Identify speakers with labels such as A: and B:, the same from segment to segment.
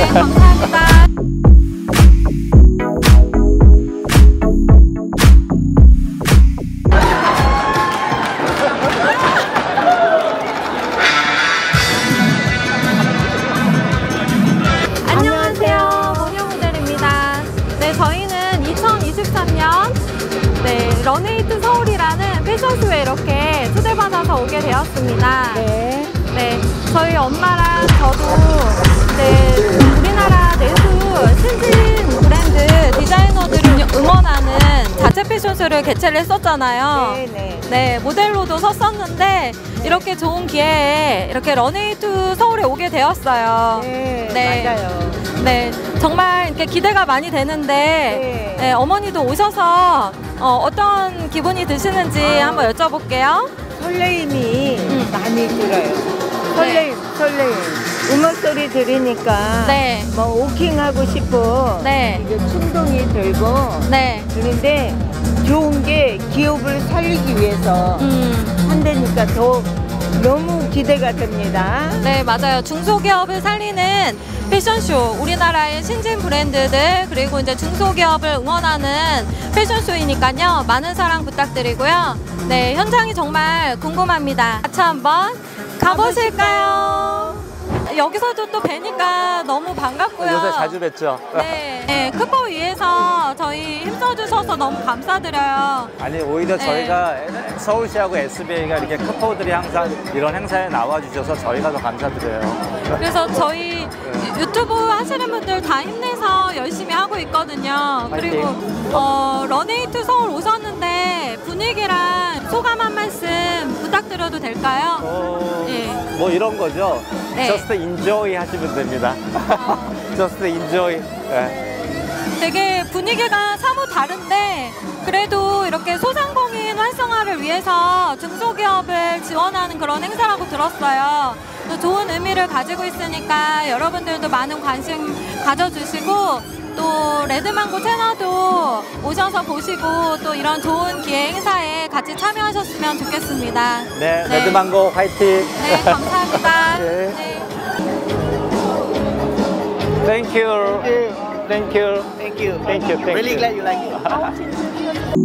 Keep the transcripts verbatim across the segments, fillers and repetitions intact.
A: 감사합니다. 안녕하세요. 모녀 모델입니다. 네, 저희는 이천이십삼 년 네, 런웨이트 서울이라는 패션쇼에 이렇게 초대받아서 오게 되었습니다.
B: 네.
A: 네, 저희 엄마랑 저도 네, 우리나라 내수 신진 브랜드 디자이너들을 응원하는 자체 패션쇼를 개최를 했었잖아요.
B: 네, 네.
A: 네, 모델로도 섰었는데 이렇게 좋은 기회에 이렇게 런웨이트 서울에 오게 되었어요.
B: 네,
A: 네.
B: 맞아요.
A: 네, 정말 이렇게 기대가 많이 되는데
B: 네.
A: 네, 어머니도 오셔서 어, 어떤 기분이 드시는지
B: 아.
A: 한번 여쭤볼게요.
B: 설레임이
A: 음.
B: 많이 들어요. 설레임, 설레임. 음악 소리 들으니까
A: 네.
B: 뭐 워킹하고 싶어.
A: 네.
B: 이게 충동이 들고.
A: 네.
B: 그런데 좋은 게 기업을 살리기 위해서
A: 음.
B: 한다니까 더 너무 기대가 됩니다.
A: 네, 맞아요. 중소기업을 살리는 패션쇼, 우리나라의 신진 브랜드들 그리고 이제 중소기업을 응원하는 패션쇼이니까요. 많은 사랑 부탁드리고요. 네, 현장이 정말 궁금합니다. 같이 한번 가보실까요? 여기서도 또 뵈니까 너무 반갑고요.
C: 요새 자주 뵙죠?
A: 네, 네, 크포 위해서 저희 힘써주셔서 너무 감사드려요.
C: 아니 오히려
A: 네.
C: 저희가 서울시하고 에스비아이가 이렇게 크포들이 항상 이런 행사에 나와주셔서 저희가 더 감사드려요.
A: 그래서 저희
C: 네.
A: 유튜브 하시는 분들 다 힘내서 열심히 하고 있거든요. 그리고 어, 런웨이트 서울 오셨는데 분위기랑 소감 한 말씀 부탁드려도 될까요?
C: 어,
A: 네.
C: 뭐 이런 거죠?
A: 네.
C: Just enjoy 하시면 됩니다.
A: 어.
C: Just enjoy. 네.
A: 되게 분위기가 사뭇 다른데 그래도 이렇게 소상공인 활성화를 위해서 중소기업을 지원하는 그런 행사라고 들었어요. 또 좋은 의미를 가지고 있으니까 여러분들도 많은 관심 가져주시고 또 레드망고 채널도 오셔서 보시고 또 이런 좋은 기회 행사에 같이 참여하셨으면 좋겠습니다.
C: 네,
A: 네.
C: 레드망고 화이팅!
A: 네, 감사합니다.
C: 네.
A: 네.
C: Thank you. Thank you.
D: Thank you.
C: Thank you. Thank
D: Really
C: you.
D: glad you like it.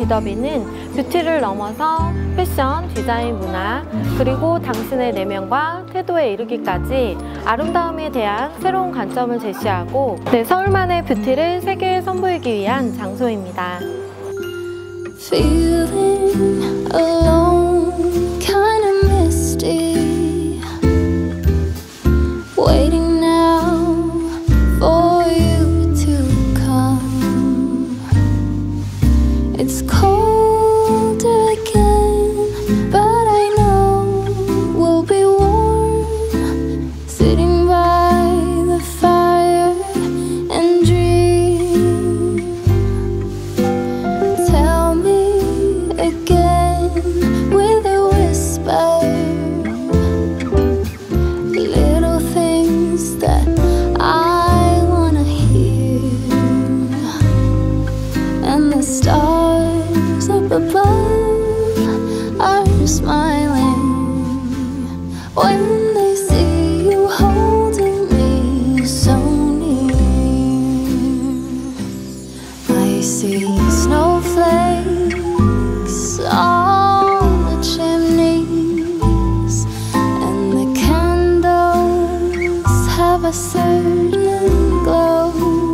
E: 지더비는 뷰티를 넘어서 패션, 디자인, 문화, 그리고 당신의 내면과 태도에 이르기까지 아름다움에 대한 새로운 관점을 제시하고 네, 서울만의 뷰티를 세계에 선보이기 위한 장소입니다.
F: Feeling alone, kind of misty, waiting now for you to come. It's cold again, but I know we'll be warm, sitting by the fire and dream. Tell me again with a whisper, little things that I wanna hear, and the stars up above are smiling when they see you holding me so near. I see snowflakes on the chimneys, and the candles have a certain glow,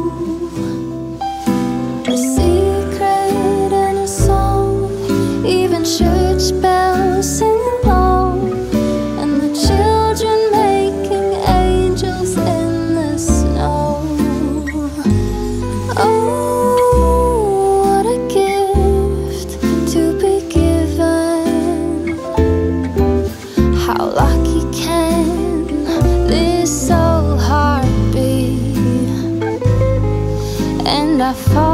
F: a secret and a song, even church bells sing along, and the children making angels in the snow. Oh, what a gift to be given. How lucky can this soul heart be? And I fall